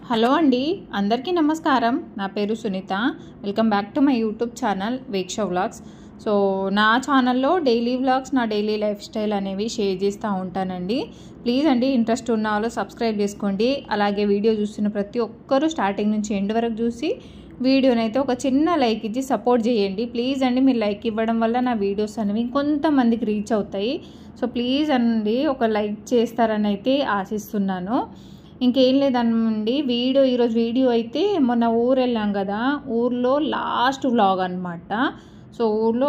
Hello అండి, అందరికీ నమస్కారం. నా పేరు Sunita. Welcome back to my YouTube channel Veksha vlogs. So నా ఛానల్లో డైలీ వ్లాగ్స్, నా డైలీ లైఫ్ స్టైల్ అనేవి షేర్ చేస్తూ ఉంటానండి. ప్లీజ్ అండి, ఇంట్రెస్ట్ ఉన్న వాళ్ళు సబ్స్క్రైబ్ చేసుకోండి. అలాగే వీడియో చూస్తున్న ప్రతి ఒక్కరూ స్టార్టింగ్ నుంచి ఎండ్ వరకు చూసి వీడియోనైతే ఒక చిన్న లైక్ ఇచ్చి సపోర్ట్ చేయండి. ప్లీజ్ అండి, మీరు లైక్ ఇవ్వడం వల్ల నా వీడియోస్ అనేవి కొంతమందికి రీచ్ అవుతాయి. సో ప్లీజ్ అండి, ఒక లైక్ చేస్తారని అయితే ఆశిస్తున్నాను. ఇంకేం లేదండి, ఈరోజు వీడియో అయితే మొన్న ఊరు వెళ్ళాం కదా, ఊర్లో లాస్ట్ వ్లాగ్ అనమాట. సో ఊర్లో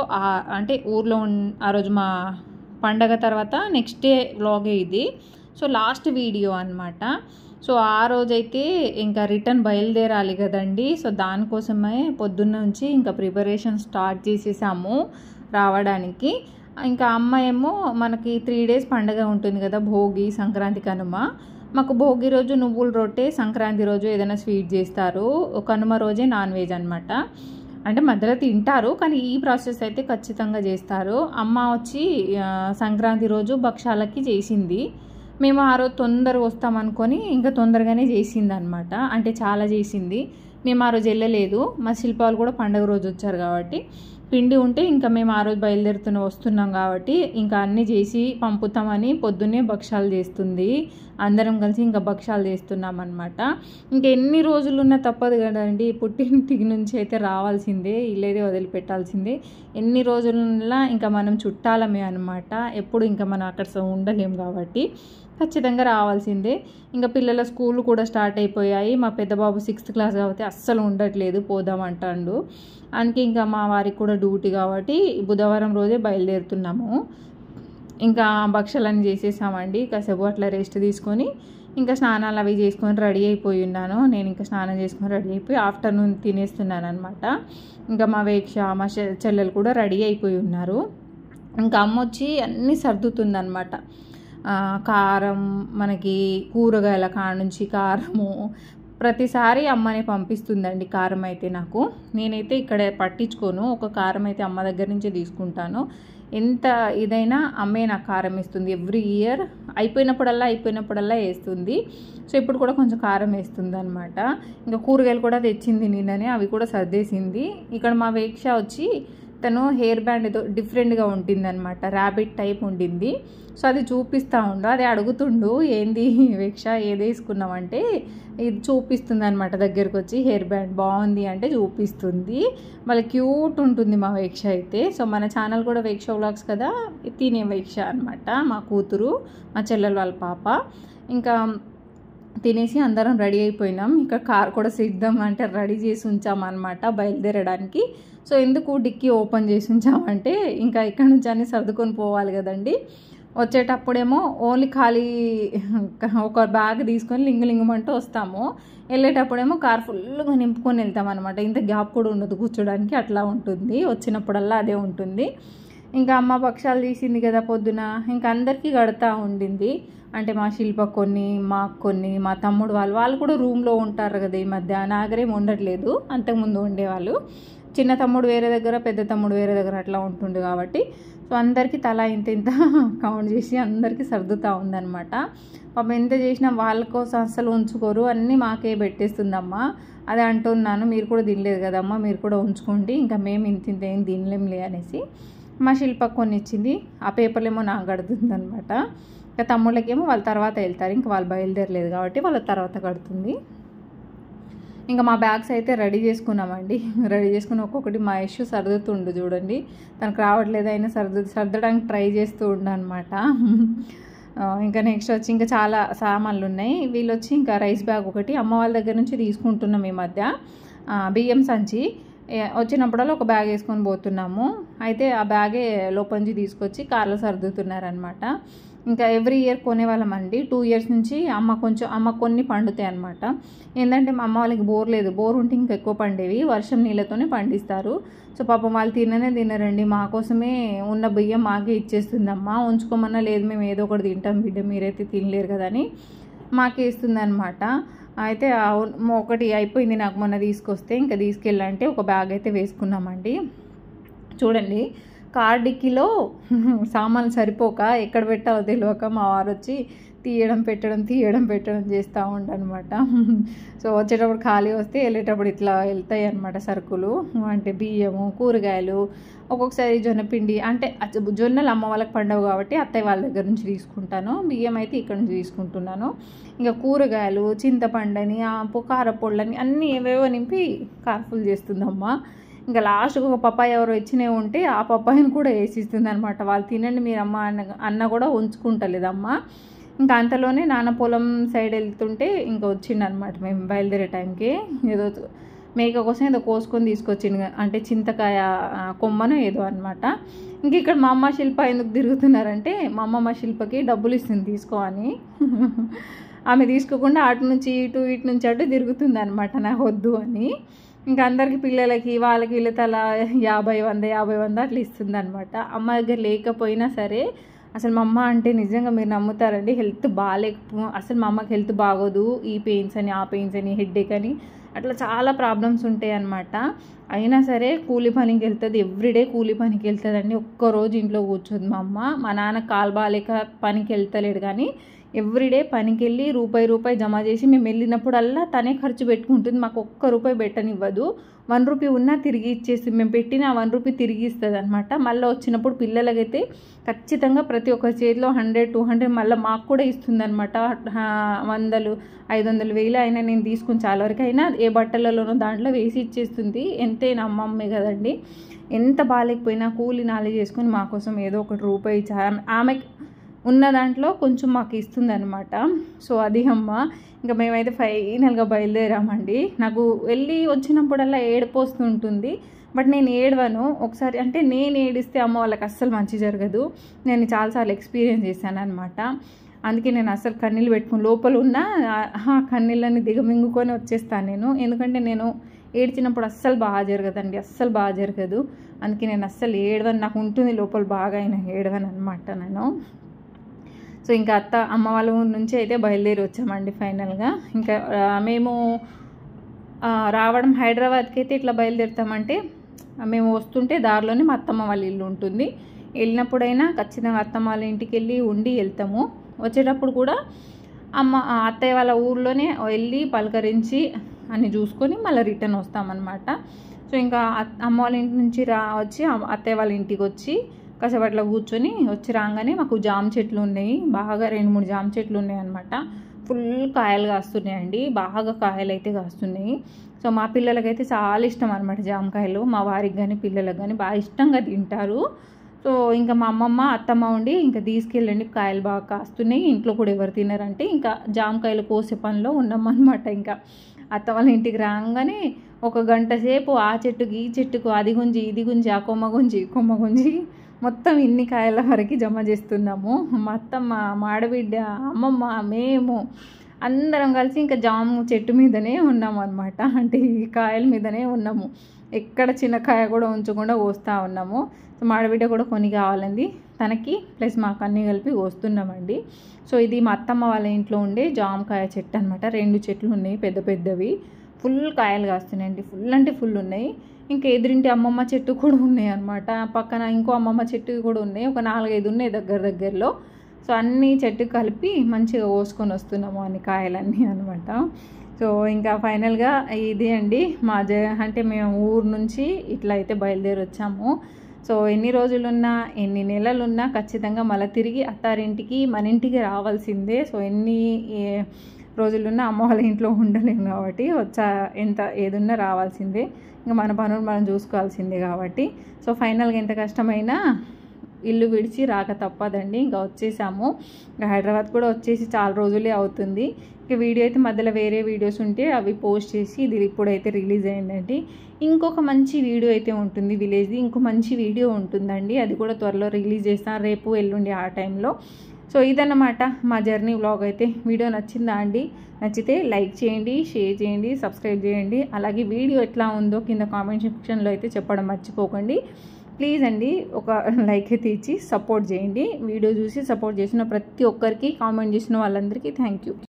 ఆ రోజు మా పండగ తర్వాత నెక్స్ట్ డే వ్లాగే ఇది. సో లాస్ట్ వీడియో అనమాట. సో ఆ రోజైతే ఇంకా రిటర్న్ బయలుదేరాలి కదండి. సో దానికోసమే పొద్దున్న నుంచి ఇంకా ప్రిపరేషన్ స్టార్ట్ చేసేసాము రావడానికి. ఇంకా అమ్మ ఏమో మనకి 3 days పండగ ఉంటుంది కదా, భోగి, సంక్రాంతి, కనుమ. మాకు భోగి రోజు నువ్వుల రొట్టె, సంక్రాంతి రోజు ఏదైనా స్వీట్ చేస్తారు, కనుమ రోజే నాన్ వెజ్ అనమాట. అంటే మధ్యలో తింటారు, కానీ ఈ ప్రాసెస్ అయితే ఖచ్చితంగా చేస్తారు. అమ్మ వచ్చి సంక్రాంతి రోజు భక్షాలకి చేసింది. మేము ఆ రోజు తొందరగా వస్తామనుకొని ఇంకా తొందరగానే చేసింది అనమాట. అంటే చాలా చేసింది. మేము ఆ రోజు వెళ్ళలేదు, మా శిల్పాలు కూడా పండుగ రోజు వచ్చారు కాబట్టి పిండి ఉంటే ఇంకా మేము ఆ రోజు వస్తున్నాం కాబట్టి ఇంకా అన్నీ చేసి పంపుతామని పొద్దున్నే భక్షాలు చేస్తుంది. అందరం కలిసి ఇంకా భక్షాలు చేస్తున్నాం అనమాట. ఇంకా ఎన్ని రోజులున్నా తప్పదు కదండి, పుట్టింటికి నుంచి అయితే రావాల్సిందే, ఇల్లేదే వదిలిపెట్టాల్సిందే. ఎన్ని రోజులున్నా ఇంకా మనం చుట్టాలమే అనమాట. ఎప్పుడు ఇంకా మనం అక్కడ ఉండలేం కాబట్టి ఖచ్చితంగా రావాల్సిందే. ఇంకా పిల్లల స్కూల్ కూడా స్టార్ట్ అయిపోయాయి. మా పెద్ద బాబు 6th class కాబట్టి అస్సలు ఉండట్లేదు, పోదామంటాడు. అందుకే ఇంకా మా వారికి కూడా డ్యూటీ కాబట్టి బుధవారం రోజే బయలుదేరుతున్నాము. ఇంకా భక్షాలన్నీ చేసేసామండి. కాసేపు అట్లా రెస్ట్ తీసుకొని ఇంకా స్నానాలు అవి చేసుకొని రెడీ అయిపోయి ఉన్నాను. నేను ఇంకా స్నానం చేసుకొని రెడీ అయిపోయి ఆఫ్టర్నూన్ తినేస్తున్నాను అనమాట. ఇంకా మా వేక్ష, మా చెల్లెలు కూడా రెడీ అయిపోయి ఉన్నారు. ఇంకా అమ్మ వచ్చి అన్నీ సర్దుతుందనమాట. కారం, మనకి కూరగాయల కాడ నుంచి కారము ప్రతిసారి అమ్మనే పంపిస్తుందండి. కారం అయితే నేనైతే ఇక్కడ పట్టించుకోను, ఒక కారం అయితే అమ్మ దగ్గర నుంచే తీసుకుంటాను. ఎంత ఇదైనా అమ్మే నాకు కారం ఇస్తుంది. ఎవ్రీ ఇయర్ అయిపోయినప్పుడల్లా వేస్తుంది. సో ఇప్పుడు కూడా కొంచెం కారం వేస్తుంది అనమాట. ఇంకా కూరగాయలు కూడా తెచ్చింది నిన్ననే, అవి కూడా సర్దేసింది. ఇక్కడ మా వేక్ష వచ్చి తను హెయిర్ బ్యాండ్ ఏదో డిఫరెంట్గా ఉంటుంది అనమాట, ర్యాబిట్ టైప్ ఉండింది. సో అది చూపిస్తూ ఉండు, అది అడుగుతుండు, ఏంది వేక్ష ఏది వేసుకున్నామంటే ఇది చూపిస్తుంది అనమాట. దగ్గరకు వచ్చి హెయిర్ బ్యాండ్ బాగుంది అంటే చూపిస్తుంది. వాళ్ళ క్యూట్ ఉంటుంది మా వేక్ష అయితే. సో మన ఛానల్ కూడా వేక్ష వ్లాగ్స్ కదా, తినే వేక్ష అనమాట, మా కూతురు, మా చెల్లెలు వాళ్ళ పాప. ఇంకా తినేసి అందరం రెడీ అయిపోయినాం. ఇంకా కార్ కూడా సిద్ధం అంటే రెడీ చేసి ఉంచామన్నమాట బయలుదేరడానికి. సో ఎందుకు డిక్కీ ఓపెన్ చేసి ఉంచామంటే ఇంకా ఇక్కడ నుంచి అన్నీ సర్దుకొని పోవాలి కదండి. వచ్చేటప్పుడేమో ఓన్లీ ఖాళీ ఒక బ్యాగ్ తీసుకొని లింగమంటూ వస్తాము. వెళ్ళేటప్పుడేమో కార్ ఫుల్గా నింపుకొని వెళ్తాం అనమాట. ఇంత గ్యాప్ కూడా ఉండదు కూర్చోడానికి, అట్లా ఉంటుంది. వచ్చినప్పుడల్లా అదే ఉంటుంది. ఇంకా అమ్మ భక్షాలు తీసింది కదా పొద్దున, ఇంకా అందరికీ కడతా ఉండింది. అంటే మా శిల్ప కొన్ని, మాకు కొన్ని, మా తమ్ముడు వాళ్ళు కూడా రూమ్లో ఉంటారు కదా ఈ మధ్య. నాగరేం ఉండట్లేదు, అంతకుముందు ఉండేవాళ్ళు. చిన్న తమ్ముడు వేరే దగ్గర, పెద్ద తమ్ముడు వేరే దగ్గర అట్లా ఉంటుండే కాబట్టి సో అందరికీ తలా ఇంత కౌంట్ చేసి అందరికీ సర్దుతూ ఉందన్నమాట. పాపం ఎంత చేసినా వాళ్ళ కోసం అస్సలు ఉంచుకోరు, అన్నీ మాకే పెట్టేస్తుందమ్మా. అదే అంటున్నాను, మీరు కూడా తినలేదు కదమ్మా, మీరు కూడా ఉంచుకోండి, ఇంకా మేము ఇంత ఏం తినలేంలే అనేసి. మా శిల్ప కొన్ని ఇచ్చింది, ఆ పేపర్లేమో నాకు కడుతుంది అనమాట. ఇంకా తమ్ముళ్ళకేమో వాళ్ళ తర్వాత వెళ్తారు, ఇంకా వాళ్ళు బయలుదేరలేదు కాబట్టి వాళ్ళ తర్వాత కడుతుంది. ఇంకా మా బ్యాగ్స్ అయితే రెడీ చేసుకున్నామండి. రెడీ చేసుకుని ఒక్కొక్కటి మా ఇష్యూ సర్దుతుండు చూడండి, తనకు రావట్లేదు అయినా సర్దడానికి ట్రై చేస్తూ ఉండనమాట. ఇంకా నెక్స్ట్ వచ్చి ఇంకా చాలా సామాన్లు ఉన్నాయి. వీళ్ళు వచ్చి ఇంకా రైస్ బ్యాగ్ ఒకటి అమ్మ వాళ్ళ దగ్గర నుంచి తీసుకుంటున్నాం ఈ మధ్య. బియ్యం సంచి వచ్చినప్పుడల్లా ఒక బ్యాగ్ వేసుకొని పోతున్నాము. అయితే ఆ బ్యాగే లోపంచి తీసుకొచ్చి కార్లో సర్దుతున్నారనమాట. ఇంకా ఎవ్రీ ఇయర్ కొనేవాళ్ళమండి. 2 years నుంచి అమ్మ కొన్ని పండుతాయి అనమాట. ఏంటంటే మా అమ్మ వాళ్ళకి బోర్ ఉంటే ఇంకా ఎక్కువ పండేవి, వర్షం నీళ్ళతోనే పండిస్తారు. సో పాపం వాళ్ళు తినరండి, మా కోసమే ఉన్న బియ్యం మాకే ఇచ్చేస్తుందమ్మా. ఉంచుకోమన్నా లేదు, మేము ఏదో ఒకటి తింటాం బిడ్డ, మీరైతే తినలేరు కదా అని మాకే ఇస్తుంది అనమాట. అయితే ఒకటి అయిపోయింది నాకు మొన్న తీసుకొస్తే, ఇంకా తీసుకెళ్ళాలంటే ఒక బ్యాగ్ అయితే వేసుకున్నామండి. చూడండి, కార్ డిక్కీలో సామాన్లు సరిపోక ఎక్కడ పెట్టాలో తెలియక మా వారు వచ్చి తీయడం పెట్టడం చేస్తూ ఉంటానమాట. సో వచ్చేటప్పుడు ఖాళీ వస్తే వెళ్ళేటప్పుడు ఇట్లా వెళ్తాయి అనమాట సరుకులు, అంటే బియ్యము, కూరగాయలు, ఒక్కొక్కసారి జొన్నపిండి, అంటే జొన్నలు అమ్మ వాళ్ళకి పండవు కాబట్టి అత్తయ్య వాళ్ళ దగ్గర నుంచి తీసుకుంటాను, బియ్యం అయితే ఇక్కడ నుంచి తీసుకుంటున్నాను. ఇంకా కూరగాయలు, చింతపండని, కారపొళ్ళని అన్నీ ఏవేవో నింపి కార్ఫుల్ చేస్తుందమ్మ. ఇంకా లాస్ట్కి ఒక పప్పాయ ఎవరో ఇచ్చినవి ఉంటే ఆ పప్పాయను కూడా వేసిస్తుంది అనమాట. వాళ్ళు తినండి మీరు అమ్మ అన్న కూడా ఉంచుకుంటలేదమ్మ. ఇంకా అంతలోనే నాన్న పొలం సైడ్ వెళ్తుంటే ఇంకా వచ్చిండనమాట. మేము బయలుదేరే టైంకి ఏదో మేక కోసం ఏదో కోసుకొని తీసుకొచ్చింది, అంటే చింతకాయ కొమ్మను ఏదో అనమాట. ఇంక ఇక్కడ మా అమ్మ శిల్ప ఎందుకు తిరుగుతున్నారంటే, మా అమ్మమ్మ శిల్పకి డబ్బులు ఇస్తుంది తీసుకో అని. ఆమె తీసుకోకుండా అటు నుంచి ఇటు నుంచి అటు తిరుగుతుంది అనమాట, నాకు వద్దు అని. ఇంకా అందరికి పిల్లలకి వాళ్ళకి వీళ్ళ తల 50-100 అట్లా ఇస్తుంది అనమాట. అమ్మ దగ్గర లేకపోయినా సరే అసలు మా అమ్మ అంటే నిజంగా మీరు నమ్ముతారండి, హెల్త్ అసలు మా అమ్మకి హెల్త్ బాగోదు, ఈ పెయిన్స్ అని ఆ పెయిన్స్ అని హెడ్ఏక్ అని అట్లా చాలా ప్రాబ్లమ్స్ ఉంటాయి అన్నమాట. అయినా సరే కూలి పనికి వెళ్తుంది, ఎవ్రీడే కూలి పనికి వెళ్తుందండి. ఒక్కరోజు ఇంట్లో కూర్చోదు మా అమ్మ. మా నాన్న కాలు బాగాలేక పనికి వెళ్తలేడు కానీ ఎవ్రీడే పనికి వెళ్ళి రూపాయి జమ చేసి మేము వెళ్ళినప్పుడల్లా తనే ఖర్చు పెట్టుకుంటుంది. మాకు ఒక్క రూపాయి పెట్టనివ్వదు. 1 రూపీ ఉన్నా తిరిగి ఇచ్చేసి, మేము పెట్టిన 1 రూపీ తిరిగి ఇస్తుంది అనమాట. మళ్ళీ వచ్చినప్పుడు పిల్లలకైతే ఖచ్చితంగా ప్రతి ఒక్క చేతిలో 100-200 మళ్ళీ మాకు కూడా ఇస్తుంది అనమాట. 100-500 అయినా నేను తీసుకుని చాలా వరకు అయినా ఏ బట్టలలోనో దాంట్లో వేసి ఇచ్చేస్తుంది. ఎంతైనా అమ్మమ్మే కదండి. ఎంత బాగాలేకపోయినా కూలి నాలి చేసుకొని మా కోసం ఏదో రూపాయి ఆమె ఉన్న దాంట్లో కొంచెం మాకు ఇస్తుంది అనమాట. సో అది అమ్మ. ఇంకా మేమైతే ఫైనల్గా బయలుదేరామండి. నాకు వెళ్ళి వచ్చినప్పుడల్లా ఏడుపు వస్తుంటుంది, బట్ నేను ఏడవను. ఒకసారి అంటే నేను ఏడిస్తే అమ్మ వాళ్ళకి అస్సలు మంచి జరగదు. నేను చాలాసార్లు ఎక్స్పీరియన్స్ చేశాను అనమాట. అందుకే నేను అస్సలు కన్నీళ్ళు పెట్టుకుని లోపల ఉన్న కన్నీళ్ళని దిగమింగుకొని వచ్చేస్తాను నేను. ఎందుకంటే నేను ఏడ్చినప్పుడు అస్సలు బాగా జరగదండి, అస్సలు బాగా జరగదు. అందుకే నేను అస్సలు ఏడవను, నాకు ఉంటుంది లోపల బాగా అయినా ఏడవను అనమాట నేను. సో ఇంకా అమ్మ వాళ్ళ ఊరి నుంచి అయితే బయలుదేరి వచ్చామండి ఫైనల్గా. ఇంకా మేము రావడం హైదరాబాద్కి అయితే ఇట్లా బయలుదేరుతామంటే, మేము వస్తుంటే దారిలోనే మా అత్తమ్మ వాళ్ళ ఇల్లు ఉంటుంది. వెళ్ళినప్పుడైనా ఖచ్చితంగా అత్తమ్మ వాళ్ళ ఇంటికి వెళ్ళి ఉండి వెళ్తాము. వచ్చేటప్పుడు కూడా అత్తయ్య వాళ్ళ ఊర్లోనే వెళ్ళి పలకరించి అన్ని చూసుకొని మళ్ళీ రిటర్న్ వస్తామన్నమాట. సో ఇంకా అమ్మ వాళ్ళ ఇంటి నుంచి వచ్చి అత్తయ్య వాళ్ళ ఇంటికి వచ్చి కాసేపు అట్లా కూర్చొని వచ్చి రాగానే మాకు జామ చెట్లు ఉన్నాయి, బాగా 2-3 జామ చెట్లు ఉన్నాయి అనమాట. ఫుల్ కాయలు కాస్తున్నాయండి, బాగా కాయలు అయితే కాస్తున్నాయి. సో మా పిల్లలకైతే చాలా ఇష్టం అనమాట జామకాయలు. మా వారికి కానీ పిల్లలకు కానీ బాగా ఇష్టంగా తింటారు. సో ఇంకా మా అత్తమ్మ ఉండి ఇంకా తీసుకెళ్ళండి, కాయలు బాగా కాస్తున్నాయి, ఇంట్లో కూడా ఎవరు తిన్నారంటే ఇంకా జామకాయలు కోసే పనిలో ఉన్నామన్నమాట. ఇంకా అత్త వాళ్ళ ఇంటికి రాగానే 1 గంట సేపు ఆ చెట్టుకి ఈ చెట్టుకు అది గుంజి ఇది గుంజి ఆ కొమ్మ గుంజి మొత్తం ఇన్ని కాయల వరకు జమ చేస్తున్నాము. మా అత్తమ్మ, మా ఆడబిడ్డ, అమ్మమ్మ, మేము అందరం కలిసి ఇంకా జాము చెట్టు మీదనే ఉన్నాము అనమాట. అంటే ఈ కాయల మీదనే ఉన్నాము, ఎక్కడ చిన్న కాయ కూడా ఉంచకుండా కోస్తూ ఉన్నాము. సో మా ఆడబిడ్డ కూడా కొన్ని కావాలండి తనకి, ప్లస్ మాకు అన్నీ కలిపి కోస్తున్నామండి. సో ఇది మా అత్తమ్మ వాళ్ళ ఇంట్లో ఉండే జామకాయ చెట్టు అనమాట. 2 చెట్లు ఉన్నాయి పెద్దవి, ఫుల్ కాయలు కాస్తున్నాయండి, ఫుల్ అంటే ఫుల్ ఉన్నాయి. ఇంకా ఎదురింటి అమ్మమ్మ చెట్టు కూడా ఉన్నాయి అనమాట. పక్కన ఇంకో అమ్మమ్మ చెట్టు కూడా ఉన్నాయి, ఒక 4-5 ఉన్నాయి దగ్గరలో. సో అన్ని చెట్టు కలిపి మంచిగా కోసుకొని వస్తున్నాము అన్ని కాయలన్నీ అనమాట. సో ఇంకా ఫైనల్గా ఇది అండి మా అంటే మేము ఊరు నుంచి ఇట్లా అయితే బయలుదేరి వచ్చాము. సో ఎన్ని రోజులున్నా ఎన్ని నెలలున్నా ఖచ్చితంగా మళ్ళీ తిరిగి అత్తారింటికి మన ఇంటికి రావాల్సిందే. సో ఎన్ని రోజులున్నా అమ్మ వాళ్ళ ఇంట్లో ఉండలేము కాబట్టి ఏదున్నా రావాల్సిందే. ఇంకా మన పనులు మనం చూసుకోవాల్సిందే కాబట్టి సో ఫైనల్గా ఎంత కష్టమైనా ఇల్లు విడిచి రాక తప్పదండి. ఇంకా వచ్చేసాము. ఇంకా హైదరాబాద్ కూడా వచ్చేసి చాలా రోజులే అవుతుంది. ఇంకా వీడియో అయితే మధ్యలో వేరే వీడియోస్ ఉంటే అవి పోస్ట్ చేసి ఇది ఇప్పుడైతే రిలీజ్ అయిందండి. ఇంకొక మంచి వీడియో అయితే ఉంటుంది విలేజ్ది, ఇంకో మంచి వీడియో ఉంటుందండి, అది కూడా త్వరలో రిలీజ్ చేస్తాను, రేపు ఎల్లుండి ఆ టైంలో. సో ఇదన్నమాట మా జర్నీ వ్లాగ్ అయితే. వీడియో నచ్చిందా అండి? నచ్చితే లైక్ చేయండి, షేర్ చేయండి, సబ్స్క్రైబ్ చేయండి. అలాగే వీడియో ఎట్లా ఉందో కింద కామెంట్ సెక్షన్లో అయితే చెప్పడం మర్చిపోకండి. ప్లీజ్ అండి ఒక లైక్ అయితే ఇచ్చి సపోర్ట్ చేయండి. వీడియో చూసి సపోర్ట్ చేసిన ప్రతి ఒక్కరికి, కామెంట్ చేసిన వాళ్ళందరికీ థ్యాంక్ యూ.